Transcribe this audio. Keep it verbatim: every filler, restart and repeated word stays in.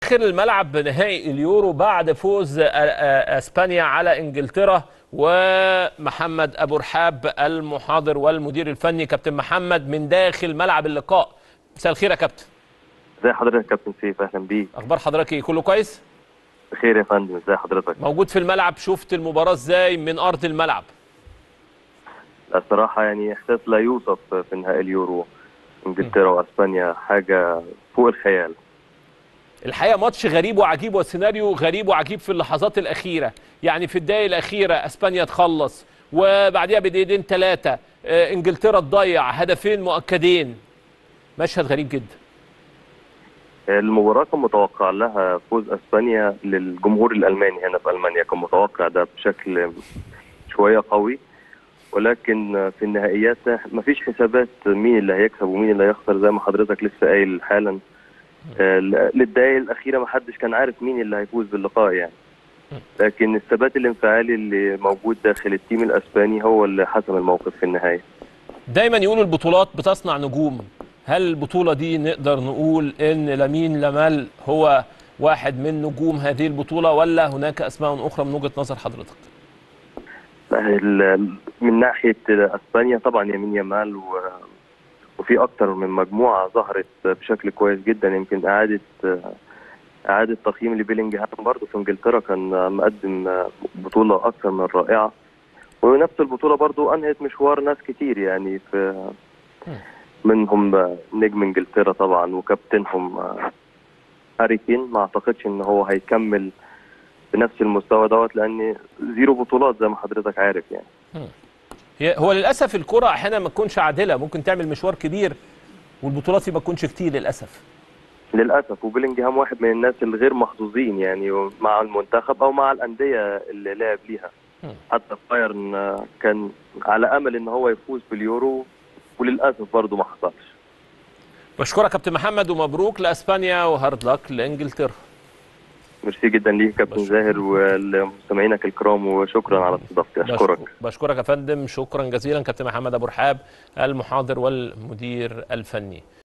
اخر الملعب نهائي اليورو بعد فوز اسبانيا على انجلترا، ومحمد ابو رحاب المحاضر والمدير الفني. كابتن محمد من داخل ملعب اللقاء، مساء الخير يا كابتن. ازي حضرتك يا كابتن سيف؟ اهلا بيك. اخبار حضرتك ايه؟ كله كويس؟ بخير يا فندم. ازي حضرتك؟ موجود في الملعب، شفت المباراه ازاي من ارض الملعب؟ الصراحه يعني احساس لا يوصف في نهائي اليورو، انجلترا واسبانيا، حاجه فوق الخيال. الحقيقه ماتش غريب وعجيب وسيناريو غريب وعجيب في اللحظات الاخيره، يعني في الدقائق الاخيره اسبانيا تخلص وبعديها بدقيقتين ثلاثه انجلترا تضيع هدفين مؤكدين. مشهد غريب جدا. المباراه كان متوقع لها فوز اسبانيا للجمهور الالماني هنا في المانيا، كان متوقع ده بشكل شويه قوي، ولكن في النهائيات مفيش حسابات مين اللي هيكسب ومين اللي هيخسر. زي ما حضرتك لسه قايل حالا، للدقائق الاخيره ما حدش كان عارف مين اللي هيفوز باللقاء يعني. لكن الثبات الانفعالي اللي موجود داخل التيم الاسباني هو اللي حسم الموقف في النهايه. دايما يقولوا البطولات بتصنع نجوم، هل البطوله دي نقدر نقول ان لامين يامال هو واحد من نجوم هذه البطوله، ولا هناك اسماء اخرى من وجهه نظر حضرتك؟ من ناحيه اسبانيا طبعا يمين يامال، و وفي اكتر من مجموعه ظهرت بشكل كويس جدا. يمكن اعاده اعاده تقييم لبيلينجهام برضه في انجلترا كان مقدم بطوله اكثر من رائعه، ونفس البطوله برضه انهت مشوار ناس كتير يعني، في منهم نجم انجلترا طبعا وكابتنهم هاري كين. ما اعتقدش ان هو هيكمل بنفس المستوى دوت، لان زيرو بطولات زي ما حضرتك عارف يعني. هو للاسف الكره احيانا ما تكونش عادله، ممكن تعمل مشوار كبير والبطولات ما تكونش كتير للاسف. للاسف، وبيلينجهام واحد من الناس الغير محظوظين يعني مع المنتخب او مع الانديه اللي لعب ليها. حتى بايرن كان على امل ان هو يفوز باليورو، وللاسف برضه ما حصلش. بشكرك كابتن محمد، ومبروك لاسبانيا وهارد لك لانجلترا. ميرسي جدا ليك كابتن زاهر ولمستمعينك الكرام، وشكرا على استضافتي. اشكرك. بشكرك يا فندم، شكرا جزيلا كابتن محمد ابو رحاب المحاضر والمدير الفني.